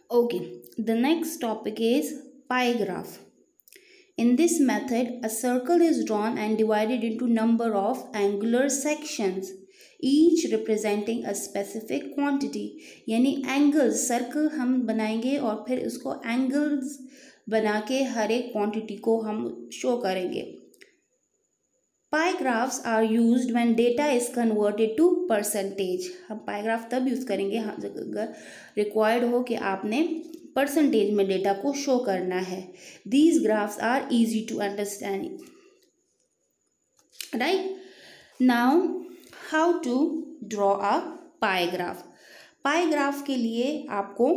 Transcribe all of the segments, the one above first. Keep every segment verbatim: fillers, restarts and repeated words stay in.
Okay, the next topic is pie graph. In this method, a circle is drawn and divided into number of angular sections, each representing a specific quantity. यानी angles, circle हम बनाएंगे और फिर उसको angles बना के हर एक quantity को हम show करेंगे. Pie graphs are used when data is converted to percentage. हम pie graph तब यूज़ करेंगे अगर required हो कि आपने परसेंटेज में डेटा को शो करना है. These graphs are easy to understand. Right? Now, how to draw a pie graph? Pie graph के लिए आपको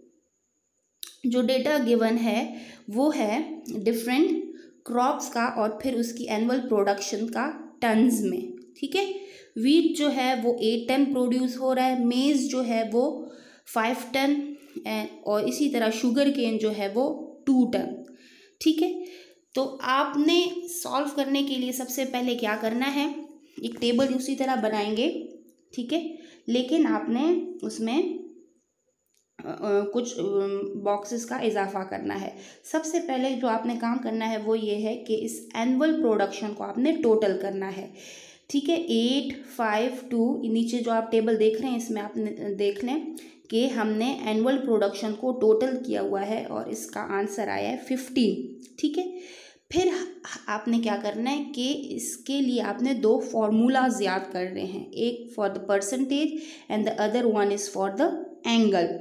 जो डेटा गिवन है वो है डिफरेंट क्रॉप्स का और फिर उसकी एनुअल प्रोडक्शन का टन्स में. ठीक है. वीट जो है वो एट टन प्रोड्यूस हो रहा है, मेज जो है वो फाइव टन और इसी तरह शुगर केन जो है वो टू टन. ठीक है. तो आपने सॉल्व करने के लिए सबसे पहले क्या करना है, एक टेबल उसी तरह बनाएंगे. ठीक है. लेकिन आपने उसमें आ, कुछ बॉक्सेस का इजाफा करना है. सबसे पहले जो आपने काम करना है वो ये है कि इस एनुअल प्रोडक्शन को आपने टोटल करना है. ठीक है. एट फाइव टू नीचे जो आप टेबल देख रहे हैं इसमें आपने देख लें कि हमने एनुअल प्रोडक्शन को टोटल किया हुआ है और इसका आंसर आया है फिफ्टीन. ठीक है. फिर आपने क्या करना है कि इसके लिए आपने दो फॉर्मूलाज याद कर रहे हैं, एक for the percentage and the other one is for the angle.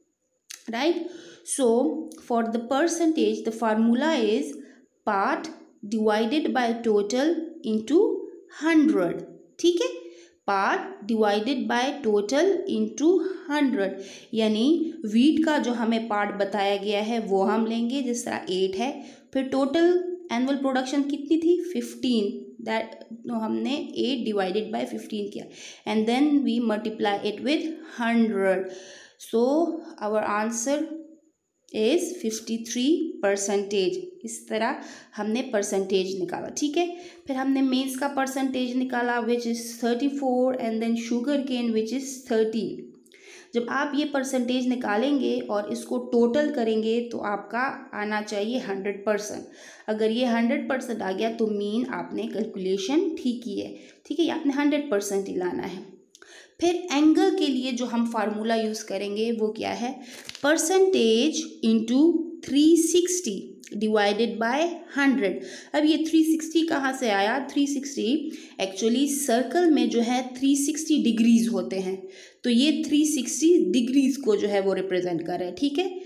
Right. So for the percentage the formula is part divided by total into hundred. ठीक है. Part divided by total into hundred. यानी wheat का जो हमें part बताया गया है वो हम लेंगे, जिस तरह एट है. फिर टोटल एनुअल प्रोडक्शन कितनी थी, फिफ्टीन. दैट तो हमने एट डिवाइडेड बाय फिफ्टीन किया and then we multiply it with hundred. So our answer is fifty three percentage. इस तरह हमने परसेंटेज निकाला. ठीक है. फिर हमने मेज का परसेंटेज निकाला which is thirty four and then sugar cane which is thirteen. जब आप ये परसेंटेज निकालेंगे और इसको टोटल करेंगे तो आपका आना चाहिए हंड्रेड परसेंट. अगर ये हंड्रेड परसेंट आ गया तो मीन आपने कैलकुलेशन ठीक की है. ठीक है. ये आपने हंड्रेड परसेंट ही लाना है. फिर एंगल के लिए जो हम फार्मूला यूज़ करेंगे वो क्या है, percentage into three sixty divided by hundred. अब ये थ्री सिक्सटी कहाँ से आया, थ्री सिक्सटी एक्चुअली सर्कल में जो है थ्री सिक्सटी डिग्रीज होते हैं, तो ये थ्री सिक्सटी डिग्रीज को जो है वो रिप्रेजेंट कर रहे हैं. ठीक है.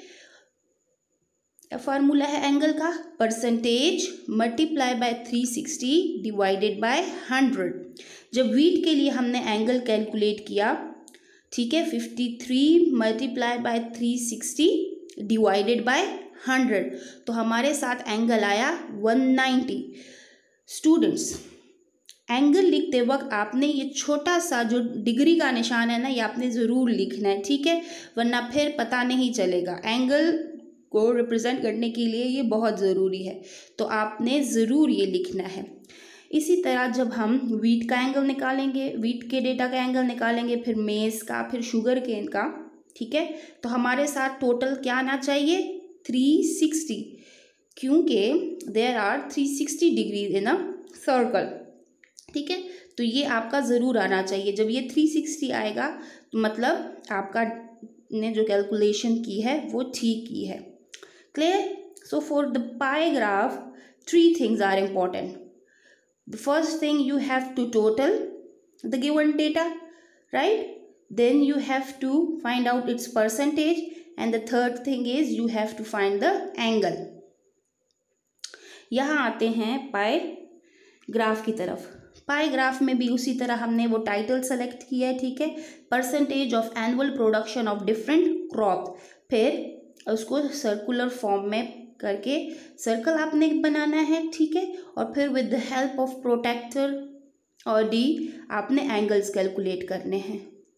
फार्मूला है एंगल का, percentage multiply by three sixty divided by hundred. जब वीट के लिए हमने एंगल कैलकुलेट किया, ठीक है, fifty three multiply by three sixty divided by hundred, तो हमारे साथ एंगल आया वन नाइन्टी. स्टूडेंट्स, एंगल लिखते वक्त आपने ये छोटा सा जो डिग्री का निशान है ना, ये आपने ज़रूर लिखना है. ठीक है. वरना फिर पता नहीं चलेगा. एंगल को रिप्रेजेंट करने के लिए ये बहुत ज़रूरी है, तो आपने ज़रूर ये लिखना है. इसी तरह जब हम वीट का एंगल निकालेंगे, वीट के डेटा का एंगल निकालेंगे, फिर मेज़ का, फिर शुगर केन का. ठीक है. तो हमारे साथ टोटल क्या आना चाहिए, थ्री सिक्सटी, क्योंकि there are three sixty degrees in a circle. ठीक है. तो ये आपका ज़रूर आना चाहिए. जब ये थ्री सिक्सटी आएगा तो मतलब आपका ने जो कैलकुलेशन की है वो ठीक की है. Clear. So for the pie graph three things are important. The first thing, you have to total the given data, right? Then you have to find out its percentage, and the third thing is you have to find the angle. यहाँ आते हैं पाई graph की तरफ. पाई graph में भी उसी तरह हमने वो टाइटल सेलेक्ट किया है. ठीक है. Percentage of annual production of different crop. फिर उसको सर्कुलर फॉर्म में करके सर्कल आपने बनाना है. ठीक है. और फिर with the help of protractor और डी आपने एंगल्स कैलकुलेट करने हैं.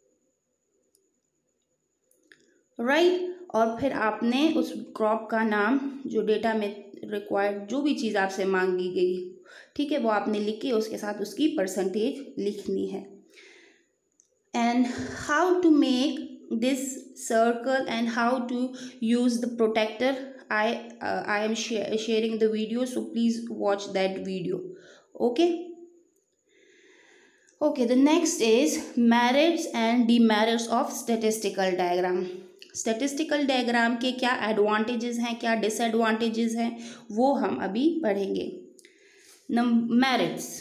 Right right? और फिर आपने उस क्रॉप का नाम जो डेटा में रिक्वायर्ड जो भी चीज़ आपसे मांगी गई, ठीक है, वो आपने लिख के उसके साथ उसकी परसेंटेज लिखनी है. And how to make this circle and how to use the protector, I uh, I am share, sharing the video, so please watch that video. Okay. Okay, the next is merits and demerits of statistical diagram. Statistical diagram के क्या advantages हैं, क्या disadvantages हैं, वो हम अभी पढ़ेंगे. Merits.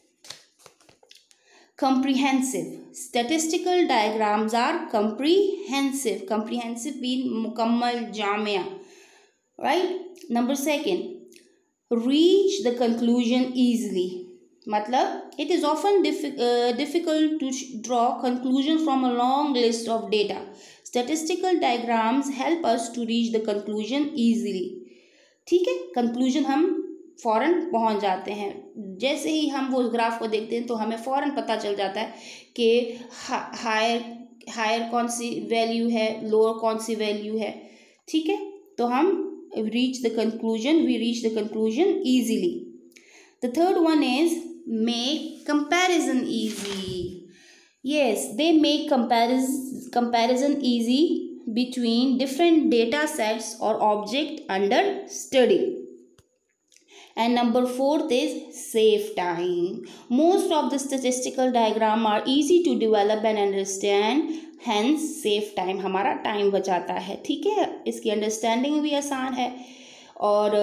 comprehensive. Statistical diagrams are comprehensive. Comprehensive mean मुकम्मल, Jamia, right? Number second, reach the conclusion easily. मतलब it is often diffi- uh, difficult to draw conclusion from a long list of data. Statistical diagrams help us to reach the conclusion easily. ठीक है, conclusion हम फ़ौरन पहुंच जाते हैं. जैसे ही हम वो ग्राफ को देखते हैं तो हमें फ़ौरन पता चल जाता है कि हायर हायर कौन सी वैल्यू है, लोअर कौन सी वैल्यू है. ठीक है, तो हम reach the conclusion we reach the conclusion easily. The third one is make comparison easy. yes, they make comparison comparison easy between different data sets or object under study. And number fourth is save time. Most of the statistical diagram are easy to develop and understand, hence save time. हमारा time बचाता है. ठीक है, इसकी understanding भी आसान है और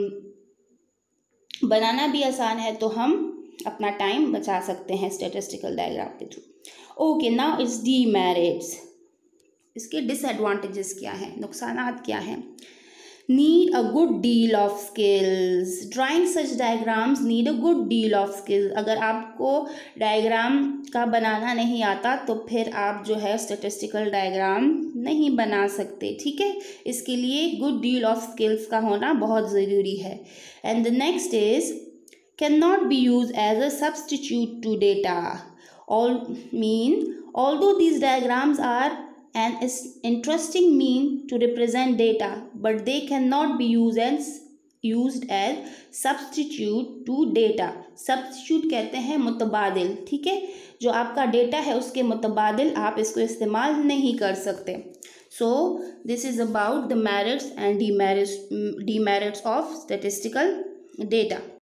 बनाना भी आसान है, तो हम अपना टाइम बचा सकते हैं स्टैटिस्टिकल डायग्राम के through. Okay, now it's demerits. इसके डिसएडवांटेजेस क्या हैं, नुकसानात क्या हैं. Need a good deal of skills. Drawing such diagrams need a good deal of skills. अगर आपको डायग्राम का बनाना नहीं आता तो फिर आप जो है स्टैटिस्टिकल डायग्राम नहीं बना सकते. ठीक है, इसके लिए गुड डील ऑफ स्किल्स का होना बहुत ज़रूरी है. And the next is can not be use as a substitute to data. All mean although these diagrams are an interesting mean to represent data, but they cannot be used as used as substitute to data. Substitute कहते हैं मुतबादिल. ठीक है, जो आपका data है उसके मुतबादिल आप इसको इस्तेमाल नहीं कर सकते. So this is about the merits and demerits demerits of statistical data.